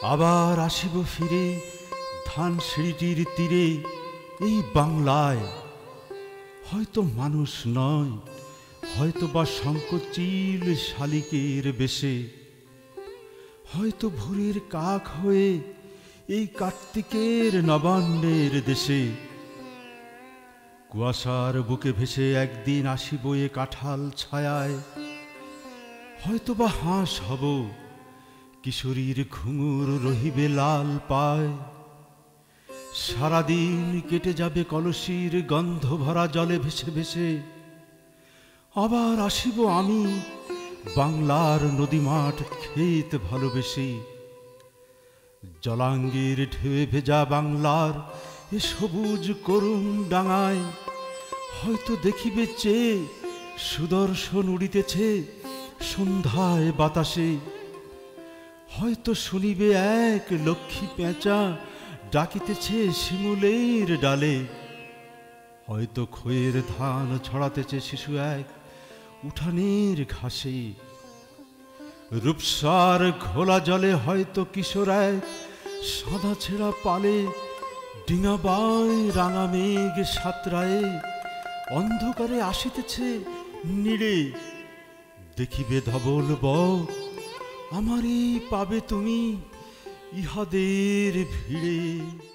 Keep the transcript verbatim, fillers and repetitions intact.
আবার আসিব ফিরে ধানসিঁড়িটির তীরে এই বাংলায়। হয়তো মানুষ নয়, হয়তো বা শঙ্খচিল শালিকের বেশে, হয়তো ভোরের কাক হয়ে এই কার্তিকের নবান্নের দেশে। কুয়াশার বুকে ভেসে একদিন আসিব এ কাঁঠাল ছায়ায়। হয়তো বা হাঁস হব, কিশোরীর ঘুঙুর রহিবে লাল পায়। সারাদিন কেটে যাবে কলসির গন্ধ ভরা জলে ভেসে ভেসে। আবার আসিব আমি বাংলার নদীমাঠ ক্ষেত ভালোবেসে। জলাঙ্গের ঢেউয়ে ভেজা বাংলার এ সবুজ করুণ ডাঙায় হয়তো দেখিবে চেয়ে সুদর্শন উড়িতেছে সন্ধ্যায় বাতাসে। হয়তো শুনিবে এক লক্ষ্মী পেঁচা ডাকিতেছে শিমুলের ডালে। হয়তো খয়ের ধান ছড়াতেছে শিশু এক উঠানের ঘাসে। রূপসার ঘোলা জলে হয়তো কিশোর এক সাদা ছেঁড়া পালে ডিঙাবায় রাঙা মেঘ সাতরায়ে অন্ধকারে আসিতেছে নীড়ে। দেখিবে ধবল বক আমারই পাবে তুমি ইহাদের ভিড়ে।